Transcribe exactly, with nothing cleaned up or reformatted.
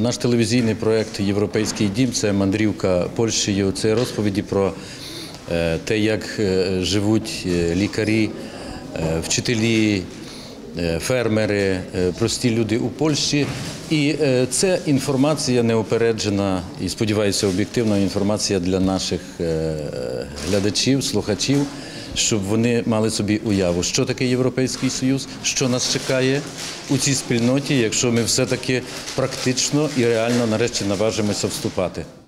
Наш телевізійний проєкт «Європейський дім» – це мандрівка Польщею, це розповіді про те, як живуть лікарі, вчителі, фермери, прості люди у Польщі. І це інформація неупереджена і, сподіваюся, об'єктивна інформація для наших глядачів, слухачів, щоб вони мали собі уяву, що таке Європейський Союз, що нас чекає у цій спільноті, якщо ми все-таки практично і реально нарешті наважимося вступати.